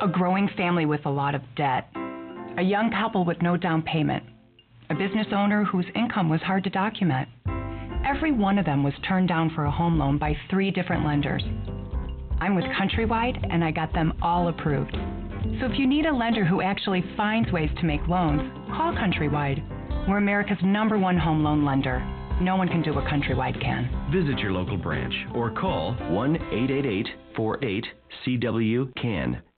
A growing family with a lot of debt. A young couple with no down payment. A business owner whose income was hard to document. Every one of them was turned down for a home loan by 3 different lenders. I'm with Countrywide, and I got them all approved. So if you need a lender who actually finds ways to make loans, call Countrywide. We're America's #1 home loan lender. No one can do what Countrywide can. Visit your local branch or call 1-888-48-CW-CAN.